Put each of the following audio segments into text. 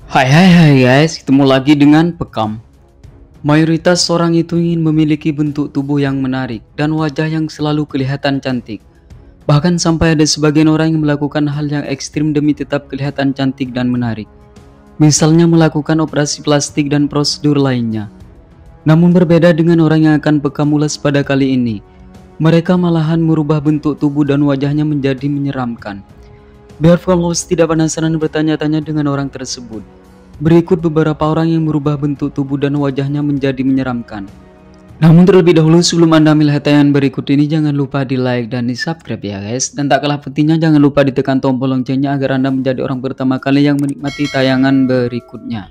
Hai guys, ketemu lagi dengan Pekam. Mayoritas orang itu ingin memiliki bentuk tubuh yang menarik dan wajah yang selalu kelihatan cantik. Bahkan sampai ada sebagian orang yang melakukan hal yang ekstrim demi tetap kelihatan cantik dan menarik. Misalnya melakukan operasi plastik dan prosedur lainnya. Namun berbeda dengan orang yang akan Pekam ulas pada kali ini. Mereka malahan merubah bentuk tubuh dan wajahnya menjadi menyeramkan. Biar followers tidak penasaran bertanya-tanya dengan orang tersebut, berikut beberapa orang yang merubah bentuk tubuh dan wajahnya menjadi menyeramkan. Namun terlebih dahulu sebelum Anda melihat tayangan berikut ini, jangan lupa di like dan di subscribe ya guys. Dan tak kalah pentingnya jangan lupa ditekan tombol loncengnya agar Anda menjadi orang pertama kali yang menikmati tayangan berikutnya.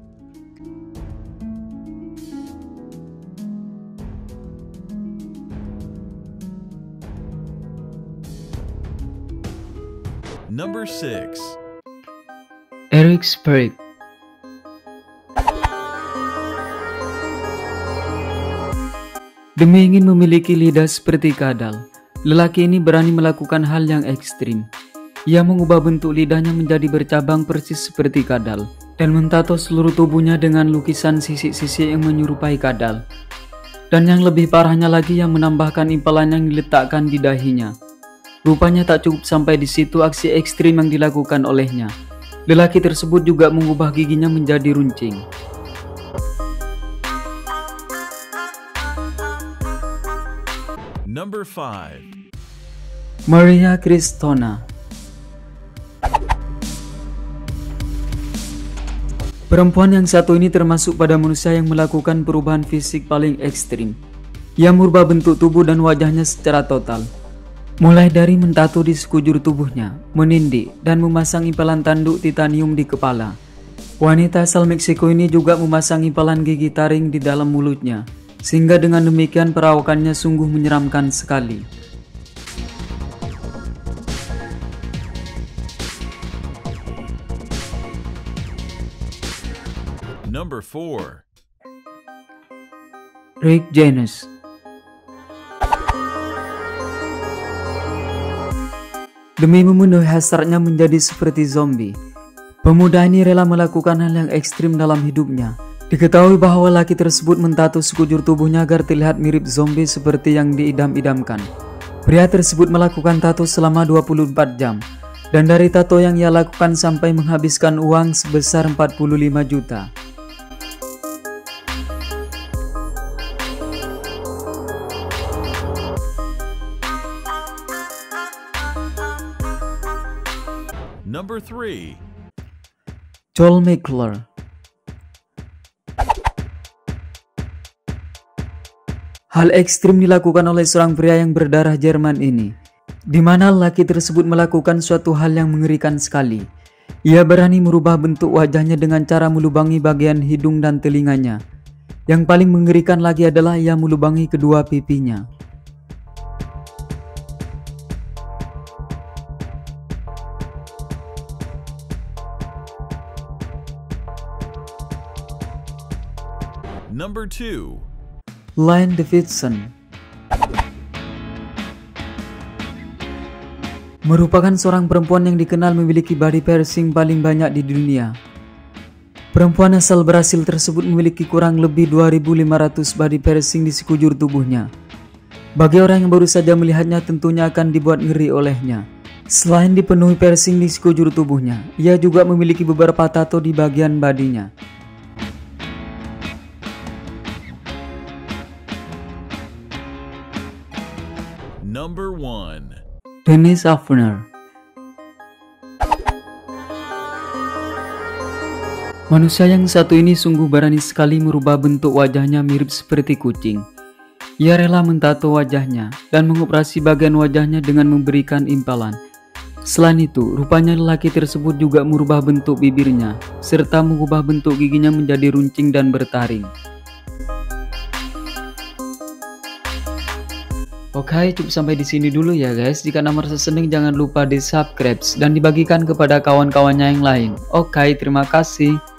Number 6. Eric Sprague. Demi ingin memiliki lidah seperti kadal, lelaki ini berani melakukan hal yang ekstrim. Ia mengubah bentuk lidahnya menjadi bercabang persis seperti kadal dan mentato seluruh tubuhnya dengan lukisan sisik-sisik yang menyerupai kadal. Dan yang lebih parahnya lagi, yang menambahkan impalan yang diletakkan di dahinya. Rupanya tak cukup sampai di situ aksi ekstrim yang dilakukan olehnya. Lelaki tersebut juga mengubah giginya menjadi runcing. Number 5. Maria Cristona. Perempuan yang satu ini termasuk pada manusia yang melakukan perubahan fisik paling ekstrim. Ia merubah bentuk tubuh dan wajahnya secara total. Mulai dari mentato di sekujur tubuhnya, menindih, dan memasang impalan tanduk titanium di kepala. Wanita asal Meksiko ini juga memasang impalan gigi taring di dalam mulutnya, sehingga dengan demikian perawakannya sungguh menyeramkan sekali. Number 4. Rick James. Demi memenuhi hasratnya menjadi seperti zombie, pemuda ini rela melakukan hal yang ekstrim dalam hidupnya. Diketahui bahwa laki tersebut mentato sekujur tubuhnya agar terlihat mirip zombie seperti yang diidam-idamkan. Pria tersebut melakukan tato selama 24 jam, dan dari tato yang ia lakukan sampai menghabiskan uang sebesar 45 juta. Number 3. Joel McClure. Hal ekstrim dilakukan oleh seorang pria yang berdarah Jerman ini, di mana laki tersebut melakukan suatu hal yang mengerikan sekali. Ia berani merubah bentuk wajahnya dengan cara melubangi bagian hidung dan telinganya. Yang paling mengerikan lagi adalah ia melubangi kedua pipinya. Number 2. Lynn Davidson. Merupakan seorang perempuan yang dikenal memiliki body piercing paling banyak di dunia. Perempuan asal Brasil tersebut memiliki kurang lebih 2.500 body piercing di sekujur tubuhnya. Bagi orang yang baru saja melihatnya tentunya akan dibuat ngeri olehnya. Selain dipenuhi piercing di sekujur tubuhnya, ia juga memiliki beberapa tato di bagian badinya. Number 1. Dennis Hafner. Manusia yang satu ini sungguh berani sekali merubah bentuk wajahnya mirip seperti kucing. Ia rela mentato wajahnya dan mengoperasi bagian wajahnya dengan memberikan impalan. Selain itu, rupanya lelaki tersebut juga merubah bentuk bibirnya serta mengubah bentuk giginya menjadi runcing dan bertaring. Oke, cukup sampai di sini dulu ya guys. Jika Anda merasa senang, jangan lupa di subscribe dan dibagikan kepada kawan-kawannya yang lain. Oke, terima kasih.